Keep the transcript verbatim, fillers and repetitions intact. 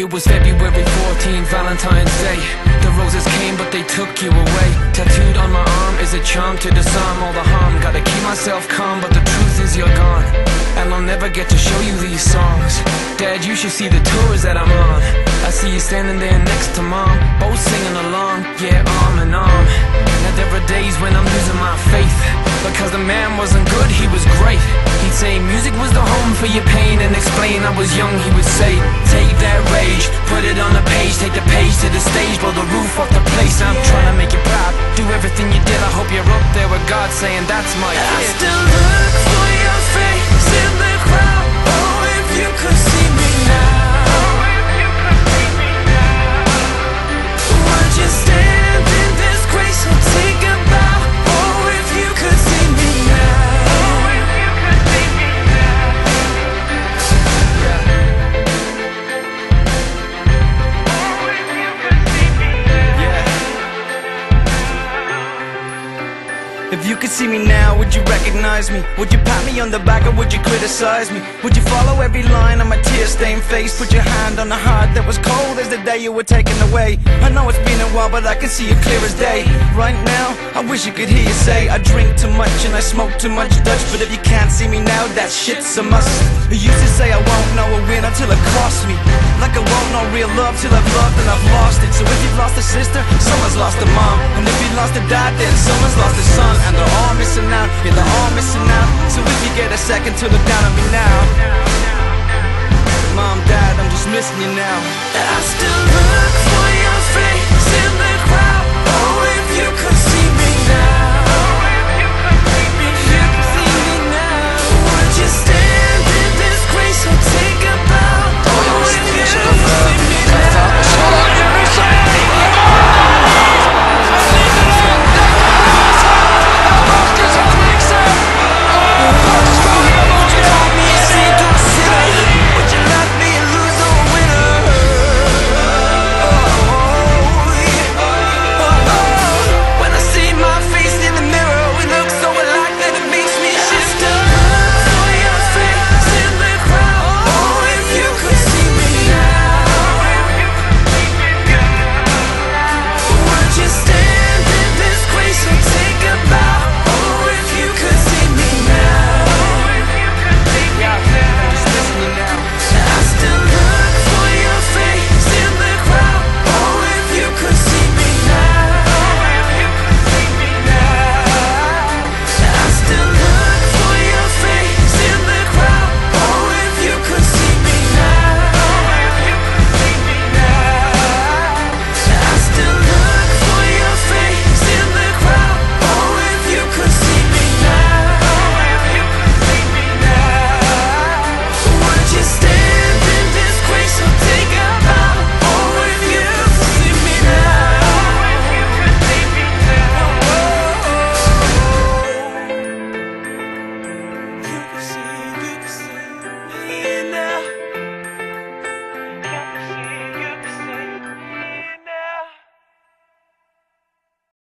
It was February fourteenth, Valentine's Day. The roses came but they took you away. Tattooed on my arm is a charm to disarm all the harm. Gotta keep myself calm but the truth is you're gone, and I'll never get to show you these songs. Dad, you should see the tours that I'm on. I see you standing there next to Mom, both singing along, yeah, arm in arm. Now there are days when I'm losing my faith, because the man wasn't good, he was great. He'd say music was the home for your pain, and explain I was young, he would say, take that rage, put it on the page, take the page to the stage, blow the roof off the place. I'm trying to make you proud, do everything you did. I hope you're up there with God saying that's my kid. I still look for your face in the crowd. Oh, if you could see me now. Would you stand in disgrace or take a bow? Oh, if you could see me now. If you could see me now, would you recognize me? Would you pat me on the back or would you criticize me? Would you follow every line on my tear-stained face? Put your hand on the heart that was cold as the day you were taken away. I know it's been a while but I can see it clear as day. Right now, I wish you could hear you say I drink too much and I smoke too much Dutch. But if you can't see me now, that shit's a must. You used to say I won't know a win until it costs me, like I won't know real love till I've loved and I've lost it. So if you've lost a sister, someone's lost a mom. And if you lost a dad, then someone's lost a son. And they're all missing out, yeah, they're all missing out. So if you get a second to look down on me now, Mom, Dad, I'm just missing you now. I still look for